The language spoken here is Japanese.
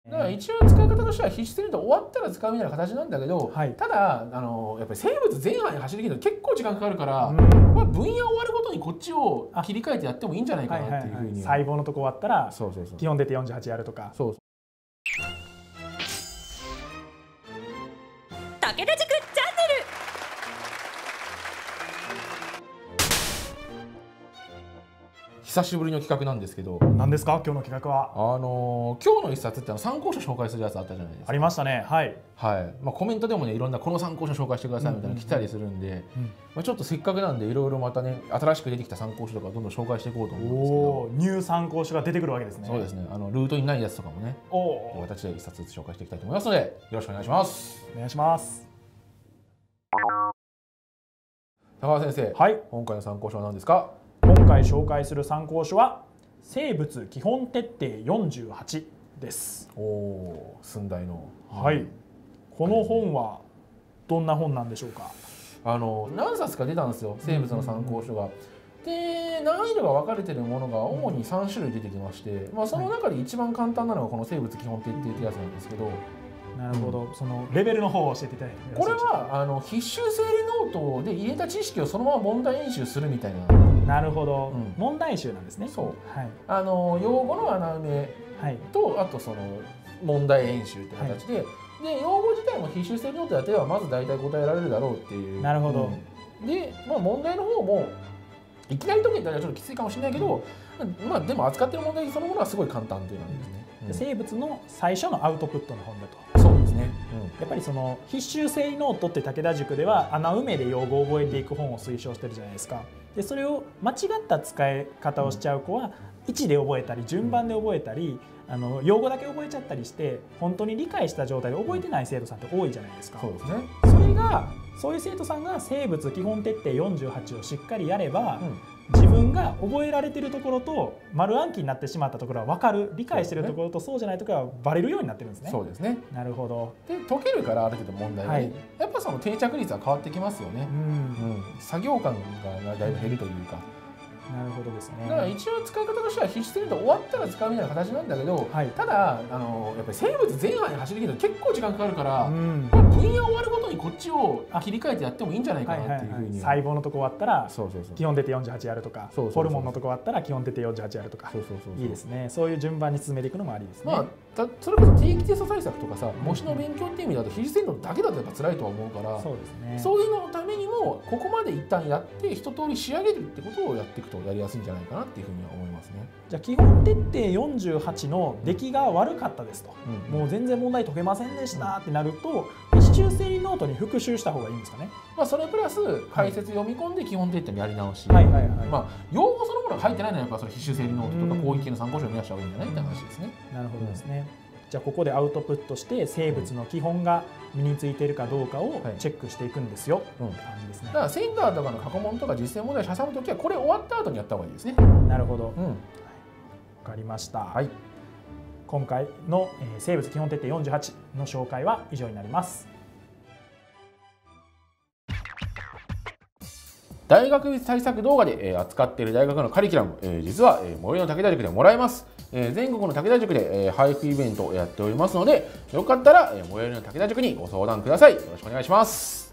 だから一応使い方としては必須点で終わったら使うみたいな形なんだけど、はい、ただやっぱり生物全範囲走りきるの結構時間かかるから、まあ、分野終わるごとにこっちを切り替えてやってもいいんじゃないかなっていうふうに。 細胞のとこ終わったら基本出て48やるとか。そうそう武田塾チャンネル。 久しぶりの企画なんですけど、 何ですか今日の企画は。 今日の一冊って参考書紹介するやつあったじゃないですか。 ありましたね。はい、 はい。まあ、コメントでもね、いろんなこの参考書紹介してくださいみたいなの来たりするんで、まあちょっとせっかくなんでいろいろまたね、新しく出てきた参考書とかどんどん紹介していこうと思うんですけど、 ニュー参考書が出てくるわけですね。 そうですね。ルートにないやつとかもね、私で一冊ずつ紹介していきたいと思いますので、よろしくお願いします。 お願いします。 高川先生、はい、今回の参考書は何ですか？ 今回紹介する参考書は生物基本徹底48です。 おお、寸大の。 はい。この本はどんな本なんでしょうか。 何冊か出たんですよ、生物の参考書が。で、難易度が分かれてるものが主に3種類出てきまして、まあその中で一番簡単なのがこの生物基本徹底ってやつなんですけど。 なるほど、そのレベルの方を教えていただいて。 これは必修整理ノートで入れた知識をそのまま問題演習するみたいな。 なるほど、問題集なんですね。 そう。 はい。 用語の穴埋めと、あとその問題演習って形で、で用語自体も必修整理ノートやってればまず大体答えられるだろうっていう。 なるほど。 で、まあ問題の方もいきなり解けたらちょっときついかもしれないけど、まあでも扱ってる問題そのものはすごい簡単っていう感じですね。 生物の最初のアウトプットの本だと。 そうですね。 やっぱりその必修整理ノートって武田塾では穴埋めで用語を覚えていく本を推奨してるじゃないですか。でそれを間違った使い方をしちゃう子は位置で覚えたり順番で覚えたり用語だけ覚えちゃったりして本当に理解した状態で覚えてない生徒さんって多いじゃないですか。 そうですね。 そういう生徒さんが生物基本徹底48をしっかりやれば、自分が覚えられてるところと丸暗記になってしまったところは分かる、理解してるところとそうじゃないところはバレるようになってるんですね。 そうですね。 なるほど。 で解けるからある程度問題がね、やっぱその定着率は変わってきますよね。作業感がだいぶ減るというか。 なるほどですね。 だから一応使い方としては必須点で終わったら使うみたいな形なんだけど、ただやっぱり生物全範囲走りきるの結構時間かかるから、分野終わるごとにこっちを切り替えてやってもいいんじゃないかなっていうふうに。 細胞のとこ終わったら基本出て48やるとか、ホルモンのとこ終わったら基本出て48やるとか。いいですね。そういう順番に進めていくのもありですね。 まあそれこそ定期テスト対策とかさ、模試の勉強っていう意味だと必須点だけだとやっぱ辛いとは思うから、そういうののためにもここまで一旦やって一通り仕上げるってことをやっていくとやりやすいんじゃないかなっていうふうには思いますね。 じゃあ基本徹底48の出来が悪かったですと、もう全然問題解けませんでしたってなると必修整理ノートに復習した方がいいんですかね。 まあそれプラス解説読み込んで基本徹底のやり直し、まあ用語そのものが書いてないのはやっぱそれ必修整理ノートとか広域系の参考書を見出した方がいいんじゃないって話ですね。 なるほどですね。じゃあここでアウトプットして生物の基本が身についているかどうかをチェックしていくんですよって感じですね。 だからセンターとかの過去問とか実践問題を挟むときはこれ終わった後にやった方がいいですね。 なるほど。わかりました。今回の生物基本徹底48の紹介は以上になります。 大学別対策動画で扱っている大学のカリキュラム、実は最寄りの武田塾でもらえます。全国の武田塾で配布イベントをやっておりますので、よかったら最寄りの武田塾にご相談ください。よろしくお願いします。